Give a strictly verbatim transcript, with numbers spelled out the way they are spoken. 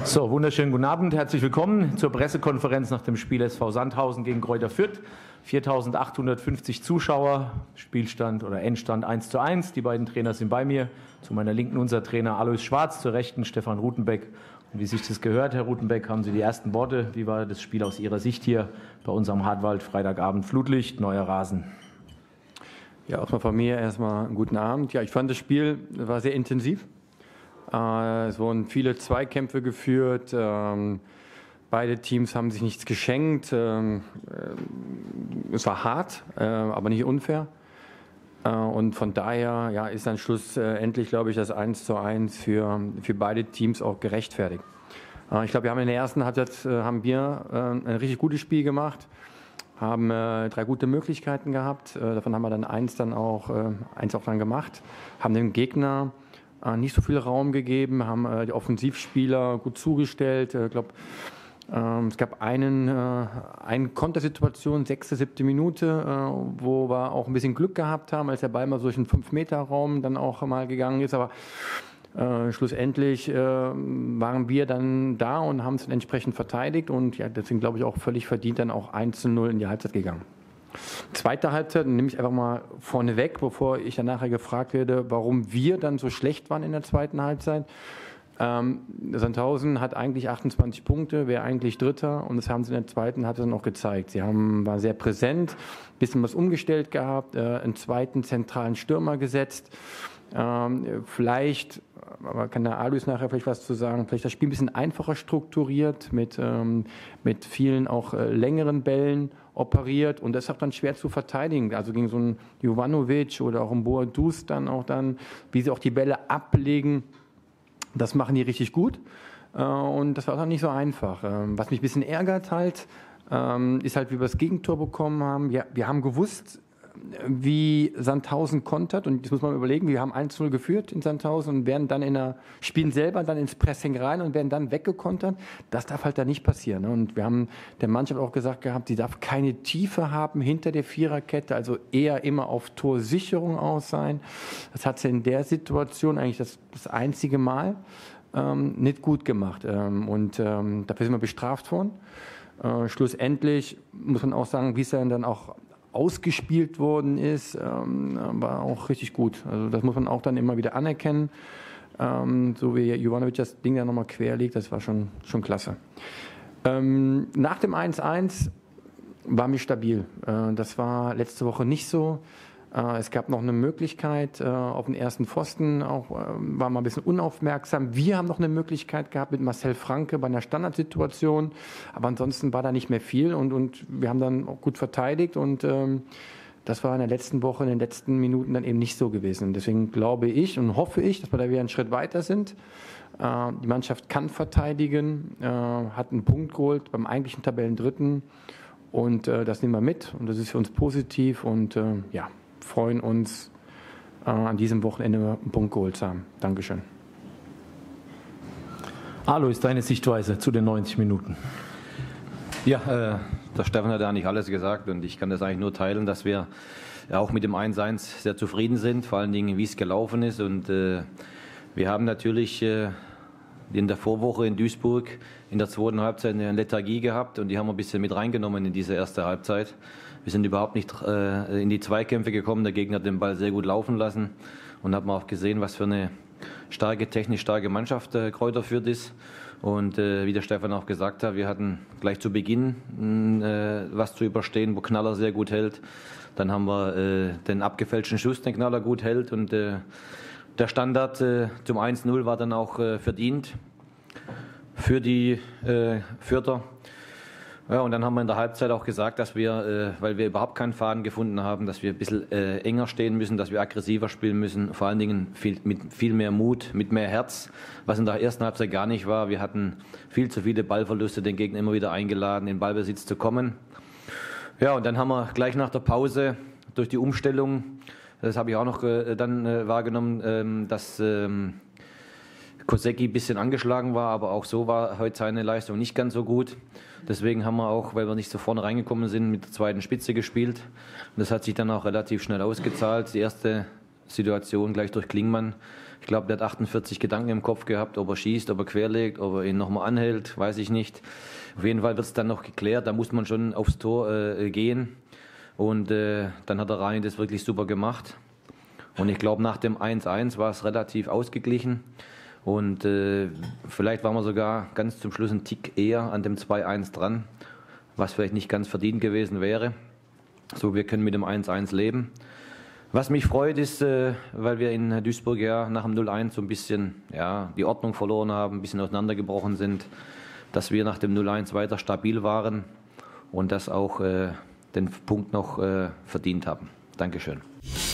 So, wunderschönen guten Abend, herzlich willkommen zur Pressekonferenz nach dem Spiel S V Sandhausen gegen Greuther Fürth. viertausendachthundertfünfzig Zuschauer, Spielstand oder Endstand eins zu eins. Die beiden Trainer sind bei mir. Zu meiner Linken unser Trainer Alois Schwarz, zur Rechten Stefan Rutenbeck. Und wie sich das gehört, Herr Rutenbeck, haben Sie die ersten Worte. Wie war das Spiel aus Ihrer Sicht hier bei uns am Hartwald? Freitagabend, Flutlicht, neuer Rasen. Ja, auch mal von mir erstmal einen guten Abend. Ja, ich fand das Spiel war sehr intensiv. Es wurden viele Zweikämpfe geführt. Beide Teams haben sich nichts geschenkt. Es war hart, aber nicht unfair. Und von daher ja, ist dann schlussendlich, glaube ich, das eins zu eins für, für beide Teams auch gerechtfertigt. Ich glaube, wir haben in der ersten Halbzeit haben wir ein richtig gutes Spiel gemacht, haben drei gute Möglichkeiten gehabt. Davon haben wir dann eins dann auch, eins auch dann gemacht, haben den Gegner nicht so viel Raum gegeben, haben äh, die Offensivspieler gut zugestellt. Ich äh, glaube, ähm, es gab einen, äh, eine Kontersituation, sechste, siebte Minute, äh, wo wir auch ein bisschen Glück gehabt haben, als der Ball mal durch einen fünf Meter Raum dann auch mal gegangen ist. Aber äh, schlussendlich äh, waren wir dann da und haben es entsprechend verteidigt. Und ja, deswegen glaube ich auch völlig verdient dann auch eins zu null in die Halbzeit gegangen. Zweite Halbzeit nehme ich einfach mal vorne weg, bevor ich dann nachher gefragt werde, warum wir dann so schlecht waren in der zweiten Halbzeit. Ähm, Sandhausen hat eigentlich achtundzwanzig Punkte, wäre eigentlich Dritter und das haben sie in der zweiten Halbzeit noch gezeigt. Sie haben, war sehr präsent, ein bisschen was umgestellt gehabt, äh, einen zweiten zentralen Stürmer gesetzt. Ähm, vielleicht, aber kann der Alois nachher vielleicht was zu sagen, vielleicht das Spiel ein bisschen einfacher strukturiert, mit, ähm, mit vielen auch äh, längeren Bällen operiert und das ist auch dann schwer zu verteidigen. Also gegen so einen Jovanovic oder auch einen Boadus dann auch dann, wie sie auch die Bälle ablegen, das machen die richtig gut äh, und das war auch nicht so einfach. Ähm, was mich ein bisschen ärgert halt, ähm, ist halt, wie wir das Gegentor bekommen haben. Ja, wir haben gewusst, wie Sandhausen kontert und das muss man überlegen, wir haben eins zu null geführt in Sandhausen und werden dann in der, spielen selber dann ins Pressing rein und werden dann weggekontert. Das darf halt da nicht passieren. Und wir haben der Mannschaft auch gesagt gehabt, sie darf keine Tiefe haben hinter der Viererkette, also eher immer auf Torsicherung aus sein. Das hat sie in der Situation eigentlich das, das einzige Mal ähm, nicht gut gemacht ähm, und ähm, dafür sind wir bestraft worden. Äh, schlussendlich muss man auch sagen, wie es dann auch ausgespielt worden ist, ähm, war auch richtig gut. Also das muss man auch dann immer wieder anerkennen. Ähm, so wie Jovanovic das Ding da nochmal quer legt, das war schon, schon klasse. Ähm, nach dem eins eins war mir stabil. Äh, das war letzte Woche nicht so. Äh, es gab noch eine Möglichkeit äh, auf den ersten Pfosten, auch, äh, war mal ein bisschen unaufmerksam. Wir haben noch eine Möglichkeit gehabt mit Marcel Franke bei einer Standardsituation, aber ansonsten war da nicht mehr viel und, und wir haben dann auch gut verteidigt und ähm, das war in der letzten Woche, in den letzten Minuten dann eben nicht so gewesen. Deswegen glaube ich und hoffe ich, dass wir da wieder einen Schritt weiter sind. Äh, die Mannschaft kann verteidigen, äh, hat einen Punkt geholt beim eigentlichen Tabellendritten und äh, das nehmen wir mit und das ist für uns positiv und äh, ja, freuen uns, äh, an diesem Wochenende einen Punkt geholt zu haben. Dankeschön. Alois, deine Sichtweise zu den neunzig Minuten. Ja, äh, der Stefan hat ja eigentlich alles gesagt und ich kann das eigentlich nur teilen, dass wir ja auch mit dem eins eins sehr zufrieden sind, vor allen Dingen, wie es gelaufen ist. Und äh, wir haben natürlich äh, in der Vorwoche in Duisburg in der zweiten Halbzeit eine Lethargie gehabt und die haben wir ein bisschen mit reingenommen in diese erste Halbzeit. Wir sind überhaupt nicht äh, in die Zweikämpfe gekommen. Der Gegner hat den Ball sehr gut laufen lassen und hat man auch gesehen, was für eine starke, technisch starke Mannschaft äh, Greuther Fürth ist. Und äh, wie der Stefan auch gesagt hat, wir hatten gleich zu Beginn äh, was zu überstehen, wo Knaller sehr gut hält. Dann haben wir äh, den abgefälschten Schuss, den Knaller gut hält und äh, der Standard äh, zum eins null war dann auch äh, verdient für die äh, Fürther. Ja, und dann haben wir in der Halbzeit auch gesagt, dass wir, äh, weil wir überhaupt keinen Faden gefunden haben, dass wir ein bisschen äh, enger stehen müssen, dass wir aggressiver spielen müssen, vor allen Dingen viel, mit viel mehr Mut, mit mehr Herz, was in der ersten Halbzeit gar nicht war. Wir hatten viel zu viele Ballverluste, den Gegner immer wieder eingeladen, in Ballbesitz zu kommen. Ja, und dann haben wir gleich nach der Pause durch die Umstellung, das habe ich auch noch äh, dann äh, wahrgenommen, ähm, dass ähm, Kosecki ein bisschen angeschlagen war, aber auch so war heute seine Leistung nicht ganz so gut. Deswegen haben wir auch, weil wir nicht so vorne reingekommen sind, mit der zweiten Spitze gespielt. Und das hat sich dann auch relativ schnell ausgezahlt. Die erste Situation gleich durch Klingmann. Ich glaube, der hat achtundvierzig Gedanken im Kopf gehabt, ob er schießt, ob er querlegt, ob er ihn nochmal anhält, weiß ich nicht. Auf jeden Fall wird es dann noch geklärt, da muss man schon aufs Tor äh, gehen. Und äh, dann hat der Rani das wirklich super gemacht. Und ich glaube, nach dem eins eins war es relativ ausgeglichen. Und äh, vielleicht waren wir sogar ganz zum Schluss einen Tick eher an dem zwei eins dran, was vielleicht nicht ganz verdient gewesen wäre. So, wir können mit dem eins eins leben. Was mich freut ist, äh, weil wir in Duisburg ja nach dem null eins so ein bisschen ja, die Ordnung verloren haben, ein bisschen auseinandergebrochen sind, dass wir nach dem null eins weiter stabil waren und das auch äh, den Punkt noch äh, verdient haben. Dankeschön.